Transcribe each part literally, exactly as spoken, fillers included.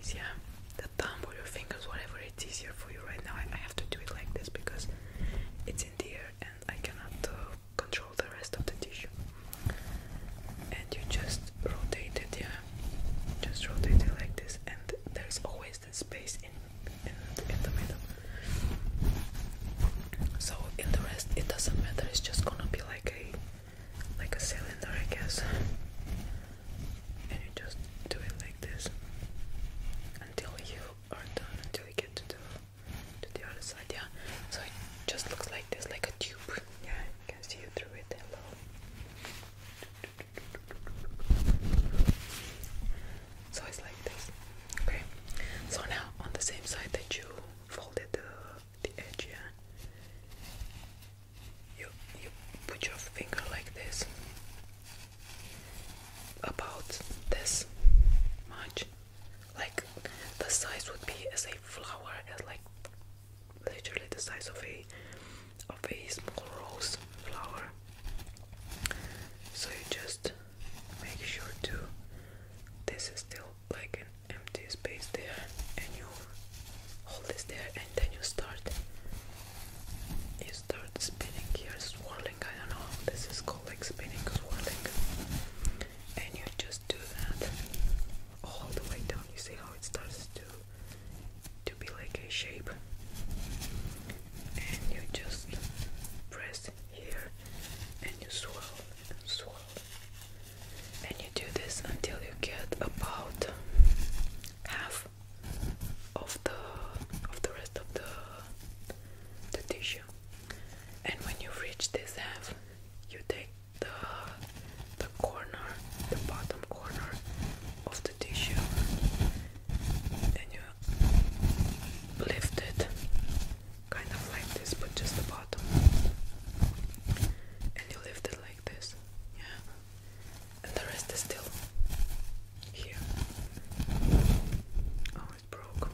place, yeah, the thumb or your fingers, whatever it's easier for you right now. I, I have to do it like this because it's in the air and I cannot uh, control the rest of the tissue. And you just rotate it, yeah, just rotate it like this, and there's always the space in, in, in the middle. So in the rest it doesn't matter, it's just gonna be like a like a cylinder, I guess. And you just do it like this until you are done, until you get to the to the other side, yeah. So it just looks like this, like a tube. Yeah, you can see it through it. Hello. So it's like this. Okay. So now on the same side that you folded the the edge, yeah, you you put your finger like this, about this much, like the size would be as a flower, as like literally the size of a of a small rose flower. So you just make sure to, this is still like an empty space there, and you hold this there, and then you start you start spinning here, swirling. I don't know, this is called like spinning, swirling, and you just do that all the way down. You see how it starts to to be like a shape, and you just press here and you swirl and swirl, and you do this until you get about half of the of the rest of the the tissue. And when you reach this half, you take the the corner, the bottom corner of the tissue, and you lift it kind of like this, but just the bottom, and you lift it like this, yeah, and the rest is still here. Oh, it broke.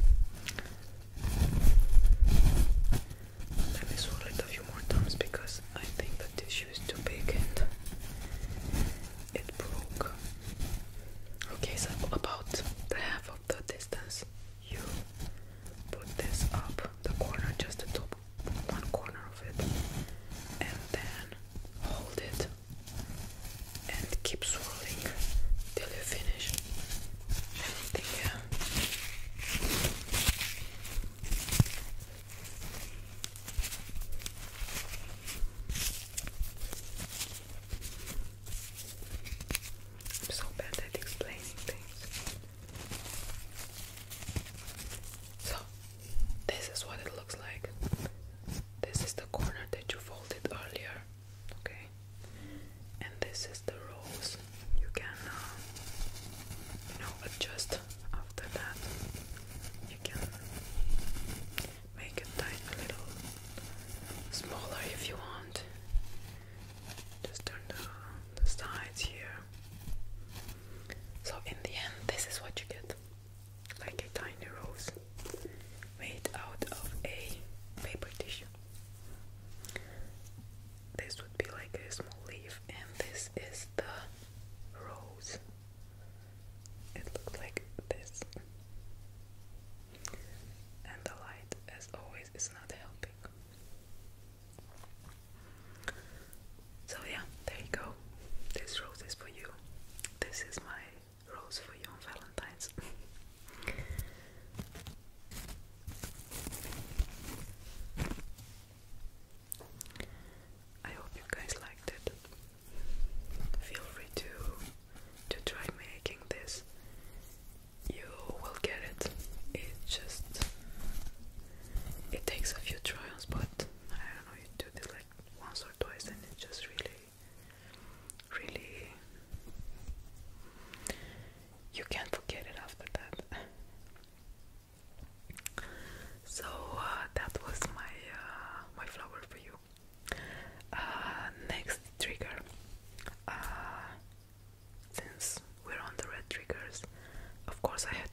Let me swirl it a few more times because I think the tissue is too big and it broke. Okay, so about the half of the distance, you put this up the corner, just the top one corner of it, and then hold it and keep swirling till you finish everything, yeah. I'm so bad at explaining things. So, this is what it looks like. This is the corner that you folded earlier, okay? And this is the rose. You can, uh, you know, adjust after that. You can make it tiny, a little smaller if you want. Just turn the, the sides here. So in the end, this is what you get, like a tiny rose made out of a paper tissue. This would be like a small leaf, and this is the rose. It looks like this, and the light, as always, is not helping. So yeah, there you go. This rose is for you. This is my rose for you on Valentine's. I hope you guys liked it. Feel free to to try making this. You will get it. It just it takes a few trials, but I don't know, you do it like once or twice and it just really really you can't forget it after that. So uh, that was my uh, my flower for you. Uh, next trigger. Uh, since we're on the red triggers, of course I